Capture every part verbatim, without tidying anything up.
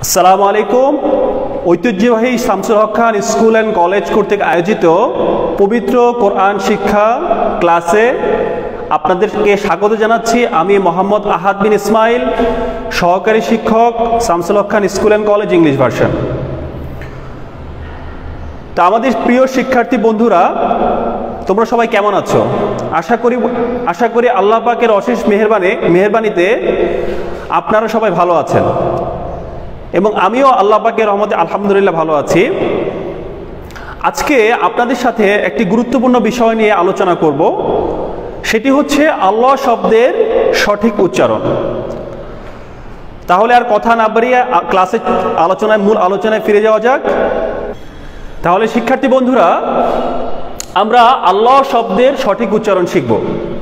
আসসালামু আলাইকুম। ঐতিহ্যবাহী Shamsul Haque Khan school and college কর্তৃক আয়োজিত পবিত্র কোরআন শিক্ষা ক্লাসে আপনাদেরকে স্বাগত জানাচ্ছি। আমি মোহাম্মদ আহাদ বিন ইসমাইল, সহকারী শিক্ষক, Shamsul Haque Khan school and college English version. তা আমাদের প্রিয় শিক্ষার্থী বন্ধুরা, তোমরা সবাই কেমন আছো? আশা করি আশা করি আল্লাহ পাকের অশেষ মেহেরবানি মেহেরবানিতে আপনারা সবাই ভালো আছেন এবং আমিও আল্লাহ পাকের রহমতে আলহামদুলিল্লাহ ভালো আছি। আজকে আপনাদের সাথে একটি গুরুত্বপূর্ণ বিষয় নিয়ে আলোচনা করব, সেটি হচ্ছে আল্লাহ শব্দের সঠিক উচ্চারণ। তাহলে আর কথা না বাড়িয়ে ক্লাসে আলোচনায় মূল আলোচনায় ফিরে যাওয়া যাক। তাহলে শিক্ষার্থী বন্ধুরা, আমরা আল্লাহ শব্দের সঠিক উচ্চারণ শিখব।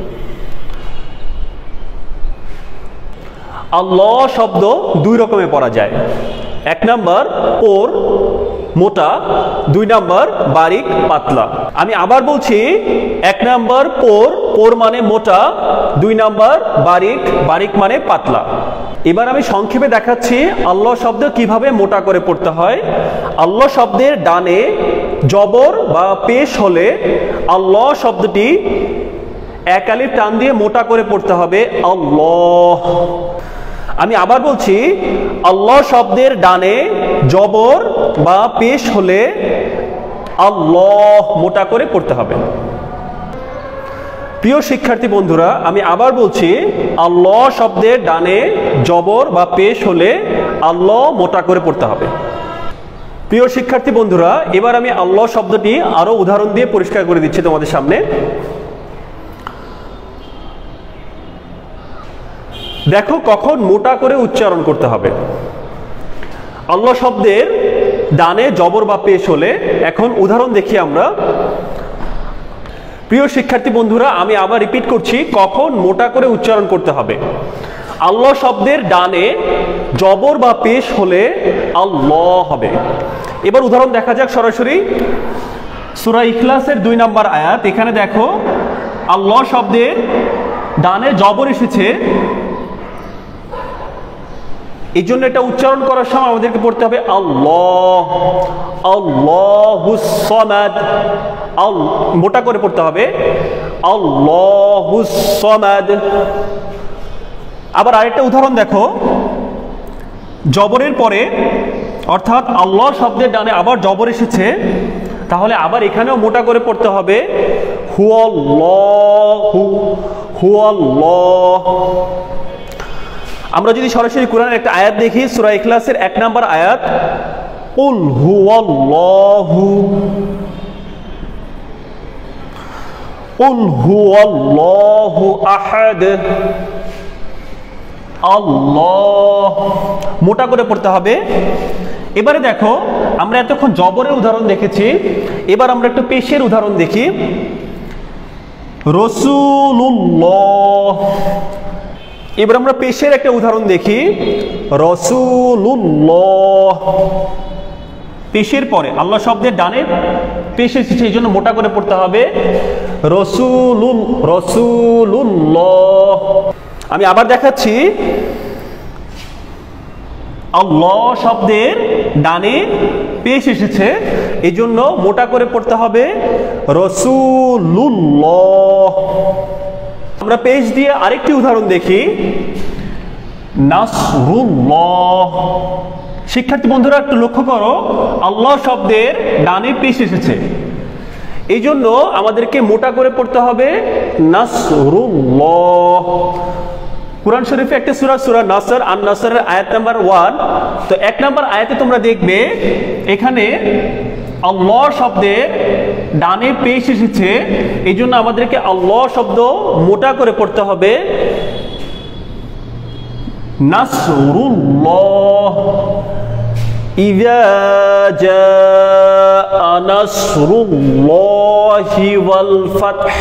আল্লাহ শব্দ দুই রকমে পড়া যায়। এক নাম্বার পোর, মোটা, দুই নাম্বার বারিক, পাতলা। আমি আবার বলছি, এক নাম্বার পোর, পোর মানে মোটা, দুই নাম্বার বারিক, বারিক মানে পাতলা। এবার আমি সংক্ষেপে দেখাচ্ছি আল্লাহ শব্দ কিভাবে মোটা করে পড়তে হয়। আল্লাহ শব্দের ডানে জবর বা পেশ হলে আল্লাহ শব্দটি এক আলিফ টান দিয়ে মোটা করে পড়তে হবে আল্লাহ। আমি আবার বলছি, আল্লাহ শব্দের ডানে জবর বা পেশ হলে আল্লাহ মোটা করে পড়তে হবে। প্রিয় শিক্ষার্থী বন্ধুরা, আমি আবার বলছি, আল্লাহ শব্দের ডানে জবর বা পেশ হলে আল্লাহ মোটা করে পড়তে হবে। প্রিয় শিক্ষার্থী বন্ধুরা, এবার আমি আল্লাহ শব্দটি আরো উদাহরণ দিয়ে পরিষ্কার করে দিচ্ছি তোমাদের সামনে। দেখো কখন মোটা করে উচ্চারণ করতে হবে। আল্লাহ শব্দের ডানে জবর বা পেশ হলে, এখন উদাহরণ দেখি আমরা। প্রিয় শিক্ষার্থী বন্ধুরা, আমি আবার রিপিট করছি, কখন মোটা করে উচ্চারণ করতে হবে। আল্লাহ শব্দের ডানে জবর বা পেশ হলে আল্লাহ হবে। এবার উদাহরণ দেখা যাক সরাসরি। সূরা ইখলাসের দুই নম্বর আয়াত। এখানে দেখো আল্লাহ শব্দের ডানে জবর এসেছে, এই জন্য এটা উচ্চারণ করার সময় আমাদেরকে পড়তে হবে আল্লাহ, আল্লাহুস সামাদ। মোটা করে পড়তে হবে আল্লাহুস সামাদ। আবার আরেকটা উদাহরণ দেখো, জবরের পরে অর্থাৎ আল্লাহ শব্দের ডানে আবার জবর এসেছে, তাহলে আবার এখানেও মোটা করে পড়তে হবে হুয়াল্লাহু, হুয়াল্লাহ। আমরা যদি সরাসরি কোরআনের একটা আয়াত দেখি, সূরা ইখলাসের এক নাম্বার আয়াত, কুল হুয়াল্লাহু, কুল হুয়াল্লাহু আহাদ, আল্লাহ। মোটা করে পড়তে হবে। এবারে দেখো, আমরা এতক্ষণ জবরের উদাহরণ দেখেছি, এবার আমরা একটু পেশের উদাহরণ দেখি। রাসূলুল্লাহ। এবার আমরা পেশের একটা উদাহরণ দেখি, রাসূলুল্লাহ। পেশের পরে আল্লাহ শব্দের ডানে পেশ এসেছে, এই জন্য মোটা করে পড়তে হবে রাসূলুল, রাসূলুল্লাহ। আমি আবার দেখাচ্ছি, আল্লাহ শব্দের ডানে পেশ এসেছে, এই জন্য মোটা করে পড়তে হবে রাসূলুল্লাহ। আমরা পেশ দিয়ে আরেকটি উদাহরণ দেখি, নাসরুল্লাহ। শিক্ষার্থী বন্ধুরা একটু লক্ষ্য করো, আল্লাহ শব্দের ডানে পেশ এসেছে, এই জন্য আমাদেরকে মোটা করে পড়তে হবে নাসরুল্লাহ। কুরআন শরীফে একটা সূরা, সূরা নাসর, আন নাসরের আয়াত নাম্বার ওয়ান। তো এক নাম্বার আয়াতে তোমরা দেখবে এখানে আল্লাহ শব্দের ডানে পেশ এসেছে, এই জন্য আমাদেরকে আল্লাহ শব্দ মোটা করে পড়তে হবে নাসরুল্লাহ। ইযা জাআ নাসরুল্লাহি ওয়াল ফাতহ।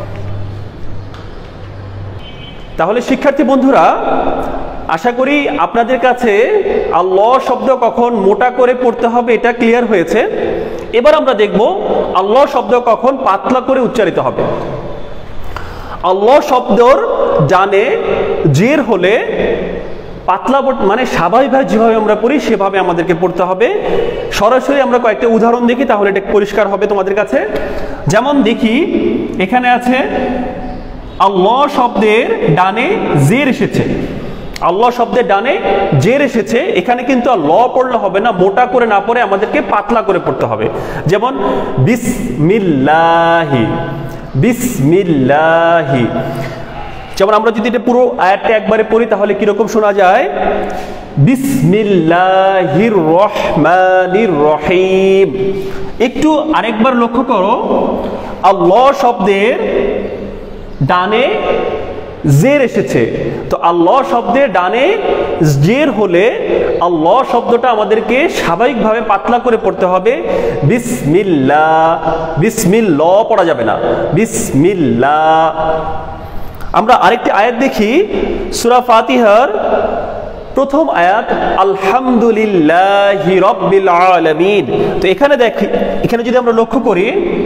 তাহলে শিক্ষার্থী বন্ধুরা, আশা করি আপনাদের কাছে আল্লাহ শব্দ কখন মোটা করে পড়তে হবে এটা ক্লিয়ার হয়েছে। এবার আমরা দেখব আল্লাহ শব্দ কখন পাতলা করে উচ্চারিত হবে। আল্লাহ শব্দর ডানে জের হলে পাতলা মানে স্বাভাবিকভাবে যেভাবে আমরা পড়ি সেভাবে আমাদেরকে পড়তে হবে। সরাসরি আমরা কয়েকটা উদাহরণ দেখি, তাহলে এটা পরিষ্কার হবে তোমাদের কাছে। যেমন দেখি, এখানে আছে আল্লাহ শব্দের ডানে জের এসেছে, আল্লাহ শব্দের ডানে জের এসেছে। এখানে কিন্তু ল পড়লে হবে না, মোটা করে না পড়ে আমাদেরকে পাতলা করে পড়তে হবে। যেমন বিসমিল্লাহি, বিসমিল্লাহি। যেমন আমরা যদি এটা পুরো আয়াতটা একবারে পড়ি তাহলে কিরকম শোনা যায়? বিসমিল্লাহির রহমানির রহিম। একটু আরেকবার লক্ষ্য করো, আল্লাহ শব্দের ডানে জের এসেছে, তো আল্লাহ শব্দের ডানে জের হলে আল্লাহ শব্দটা আমাদেরকে স্বাভাবিকভাবে পাতলা করে পড়তে হবে। বিসমিল্লাহ, বিসমিল্লাহ পড়া যাবে না, বিসমিল্লাহ। আমরা আরেকটি আয়াত দেখি, সূরা ফাতিহার প্রথম আয়াত, আলহামদুলিল্লাহি রাব্বিল আলামিন। তো এখানে দেখি, এখানে যদি আমরা লক্ষ্য করি,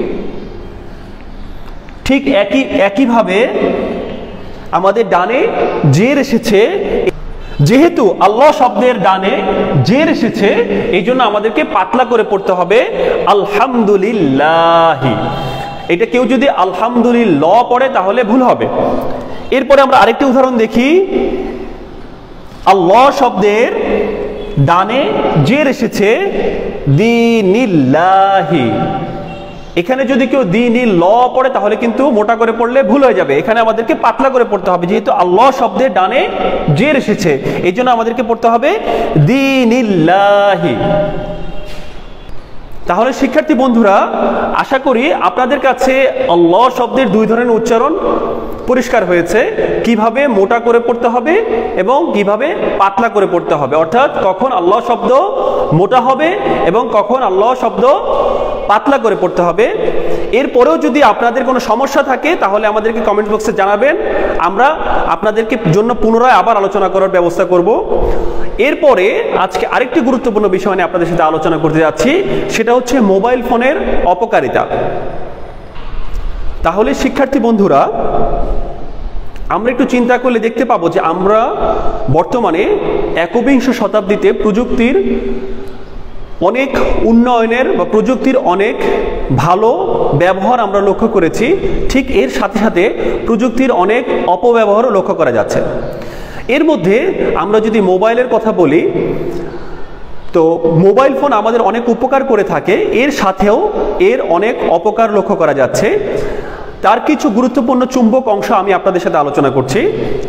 ঠিক একই একইভাবে আমাদের ডানে জের এসেছে। যেহেতু আল্লাহ শব্দের ডানে জের এসেছে, এই জন্য আমাদেরকে পাতলা করে পড়তে হবে আলহামদুলিল্লাহি। এটা কেউ যদি আলহামদুলিল্লাহ পড়ে তাহলে ভুল হবে। এরপরে আমরা আরেকটি উদাহরণ দেখি, আল্লাহ শব্দের ডানে জের এসেছে দীনিল্লাহি। এখানে যদি কেউ দীনিল ল পড়ে তাহলে কিন্তু মোটা করে পড়লে ভুল হয়ে যাবে। এখানে আমাদেরকে পাতলা করে পড়তে হবে, যেহেতু আল্লাহ শব্দের ডানে জের এসেছে, এই জন্য আমাদেরকে পড়তে হবে দীনিল্লাহি। তাহলে শিক্ষার্থী বন্ধুরা, আশা করি আপনাদের কাছে আল্লাহ শব্দের দুই ধরনের উচ্চারণ পরিষ্কার হয়েছে, কিভাবে মোটা করে পড়তে হবে এবং কিভাবে পাতলা করে পড়তে হবে। অর্থাৎ কখন আল্লাহ শব্দ মোটা হবে এবং কখন আল্লাহ শব্দ পাতলা করে পড়তে হবে। এরপরেও যদি আপনাদের কোনো সমস্যা থাকে তাহলে আমাদেরকে কমেন্ট বক্সে জানাবেন, আমরা আপনাদেরকে জন্য পুনরায় আবার আলোচনা করার ব্যবস্থা করব। এরপরে আজকে আরেকটি গুরুত্বপূর্ণ বিষয় নিয়ে আপনাদের সাথে আলোচনা করতে যাচ্ছি, সেটা হচ্ছে মোবাইল ফোনের অপকারিতা। তাহলে শিক্ষার্থী বন্ধুরা, আমরা একটু চিন্তা করলে দেখতে পাবো যে আমরা বর্তমানে একবিংশ শতাব্দীতে প্রযুক্তির অনেক উন্নয়নের বা প্রযুক্তির অনেক ভালো ব্যবহার আমরা লক্ষ্য করেছি, ঠিক এর সাথে সাথে প্রযুক্তির অনেক অপব্যবহারও লক্ষ্য করা যাচ্ছে। এর মধ্যে আমরা যদি মোবাইলের কথা বলি, তো মোবাইল ফোন আমাদের অনেক উপকার করে থাকে, এর সাথেও এর অনেক অপকার লক্ষ্য করা যাচ্ছে। তার কিছু গুরুত্বপূর্ণ চুম্বক অংশ আমি আপনাদের সাথে আলোচনা করছি।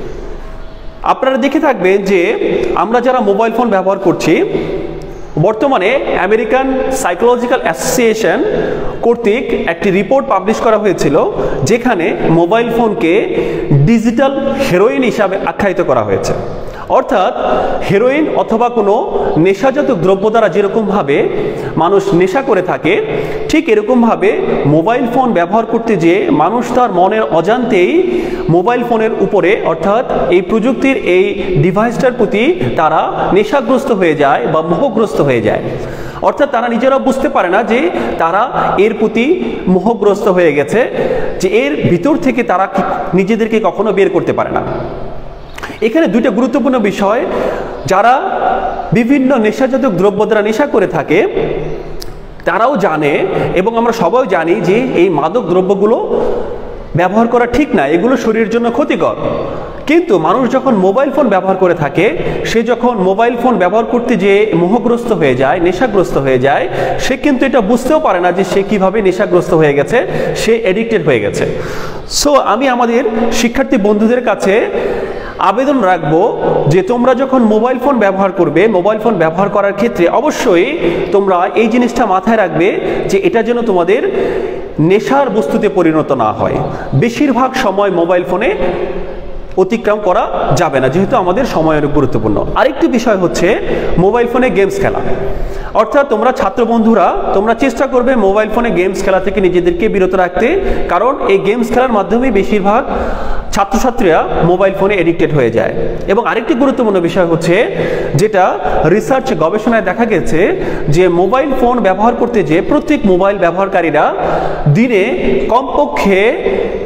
আপনারা দেখে থাকবেন যে আমরা যারা মোবাইল ফোন ব্যবহার করছি, বর্তমানে আমেরিকান সাইকোলজিক্যাল অ্যাসোসিয়েশন কর্তৃক একটি রিপোর্ট পাবলিশ করা হয়েছিল, যেখানে মোবাইল ফোনকে ডিজিটাল হেরোইন হিসাবে আখ্যায়িত করা হয়েছে। অর্থাৎ হেরোইন অথবা কোনো নেশাজাত দ্রব্য দ্বারা যেরকমভাবে মানুষ নেশা করে থাকে, ঠিক এরকমভাবে মোবাইল ফোন ব্যবহার করতে যেয়ে মানুষ তার মনের অজান্তেই মোবাইল ফোনের উপরে, অর্থাৎ এই প্রযুক্তির এই ডিভাইসটার প্রতি তারা নেশাগ্রস্ত হয়ে যায় বা মোহগ্রস্ত হয়ে যায়। অর্থাৎ তারা নিজেরা বুঝতে পারে না যে তারা এর প্রতি মোহগ্রস্ত হয়ে গেছে, যে এর ভিতর থেকে তারা নিজেদেরকে কখনো বের করতে পারে না। এখানে দুইটা গুরুত্বপূর্ণ বিষয়, যারা বিভিন্ন নেশাজাত দ্রব্য দ্বারা নেশা করে থাকে তারাও জানে, এবং আমরা সবাই জানি যে এই মাদক দ্রব্যগুলো ব্যবহার করা ঠিক না, এগুলো শরীরের জন্য ক্ষতিকর। কিন্তু মানুষ যখন মোবাইল ফোন ব্যবহার করে থাকে, সে যখন মোবাইল ফোন ব্যবহার করতে যেয়ে মোহগ্রস্ত হয়ে যায়, নেশাগ্রস্ত হয়ে যায়, সে কিন্তু এটা বুঝতেও পারে না যে সে কিভাবে নেশাগ্রস্ত হয়ে গেছে, সে এডিক্টেড হয়ে গেছে। সো আমি আমাদের শিক্ষার্থী বন্ধুদের কাছে আবেদন রাখবো যে তোমরা যখন মোবাইল ফোন ব্যবহার করবে, মোবাইল ফোন ব্যবহার করার ক্ষেত্রে অবশ্যই তোমরা এই জিনিসটা মাথায় রাখবে যে এটা যেন তোমাদের নেশার বস্তুতে পরিণত না হয়। বেশিরভাগ সময় মোবাইল ফোনে অতিক্রম করা যাবে না, যেহেতু আমাদের সময়ের গুরুত্বপূর্ণ। আরেকটি বিষয় হচ্ছে মোবাইল ফোনে গেমস খেলা। অর্থাৎ তোমরা ছাত্র বন্ধুরা, তোমরা চেষ্টা করবে মোবাইল ফোনে গেমস খেলা থেকে নিজেদেরকে বিরত রাখতে, কারণ এই গেমস খেলার মাধ্যমে বেশিরভাগ ছাত্রছাত্রীরা মোবাইল ফোনে এডিক্টেড হয়ে যায়। এবং আরেকটি গুরুত্বপূর্ণ বিষয় হচ্ছে, যেটা রিসার্চ গবেষণায় দেখা গেছে, যে মোবাইল ফোন ব্যবহার করতে যে প্রত্যেক মোবাইল ব্যবহারকারীরা দিনে কমপক্ষে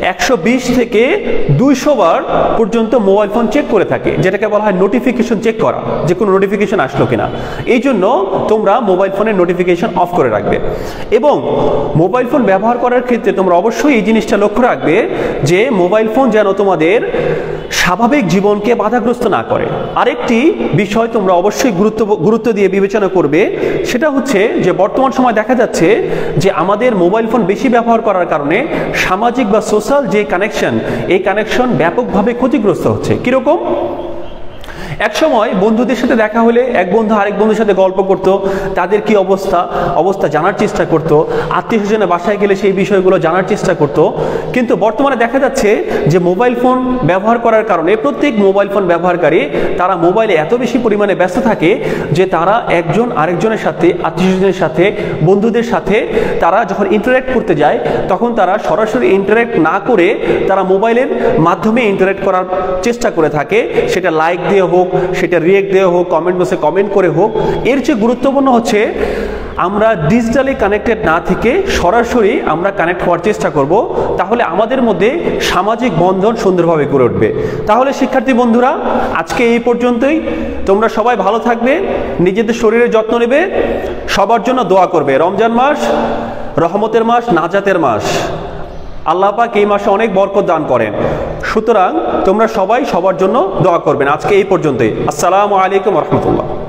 একশো বিশ থেকে দুইশো বার পর্যন্ত মোবাইল ফোন চেক করে থাকে, যেটাকে বলা হয় নোটিফিকেশন চেক করা, যে কোনো নোটিফিকেশন আসলো কিনা। এই জন্য তোমরা মোবাইল ফোনের নোটিফিকেশন অফ করে রাখবে। এবং মোবাইল ফোন ব্যবহার করার ক্ষেত্রে তোমরা অবশ্যই এই জিনিসটা লক্ষ্য রাখবে যে মোবাইল ফোন যেন তোমাদের স্বাভাবিক জীবনকে বাধাগ্রস্ত না করে। আরেকটি বিষয় তোমরা অবশ্যই গুরুত্ব গুরুত্ব দিয়ে বিবেচনা করবে, সেটা হচ্ছে যে বর্তমান সময় দেখা যাচ্ছে যে আমাদের মোবাইল ফোন বেশি ব্যবহার করার কারণে সামাজিক বা সোশ্যাল যে কানেকশন, এই কানেকশন ব্যাপকভাবে ক্ষতিগ্রস্ত হচ্ছে। কিরকম? এক সময় বন্ধুদের সাথে দেখা হলে এক বন্ধু আরেক বন্ধুর সাথে গল্প করত, তাদের কি অবস্থা অবস্থা জানার চেষ্টা করত, আত্মীয় স্বজনের বাসায় গেলে সেই বিষয়গুলো জানার চেষ্টা করত। কিন্তু বর্তমানে দেখা যাচ্ছে যে মোবাইল ফোন ব্যবহার করার কারণে প্রত্যেক মোবাইল ফোন ব্যবহারকারী তারা মোবাইলে এত বেশি পরিমাণে ব্যস্ত থাকে যে তারা একজন আরেকজনের সাথে, আত্মীয় স্বজনের সাথে, বন্ধুদের সাথে তারা যখন ইন্টারেক্ট করতে যায় তখন তারা সরাসরি ইন্টারেক্ট না করে তারা মোবাইলের মাধ্যমে ইন্টারেক্ট করার চেষ্টা করে থাকে, সেটা লাইক দিয়ে হোক, সেটা রিয়েক্ট দেওয়া হোক, কমেন্ট বক্সে কমেন্ট করে হোক। এর চেয়ে গুরুত্বপূর্ণ হচ্ছে আমরা ডিজিটালি কানেক্টেড না থেকে সরাসরি আমরা কানেক্ট হওয়ার চেষ্টা করব, তাহলে আমাদের মধ্যে সামাজিক বন্ধন সুন্দরভাবে গড়ে উঠবে। তাহলে শিক্ষার্থী বন্ধুরা, আজকে এই পর্যন্তই। তোমরা সবাই ভালো থাকবে, নিজেদের শরীরের যত্ন নেবে, সবার জন্য দোয়া করবে। রমজান মাস রহমতের মাস, নাজাতের মাস। আল্লাহ পাক এই মাসে অনেক বরকত দান করেন, সুতরাং তোমরা সবাই সবার জন্য দোয়া করবেন। আজকে এই পর্যন্তই। আসসালামু আলাইকুম ওয়া রাহমাতুল্লাহ।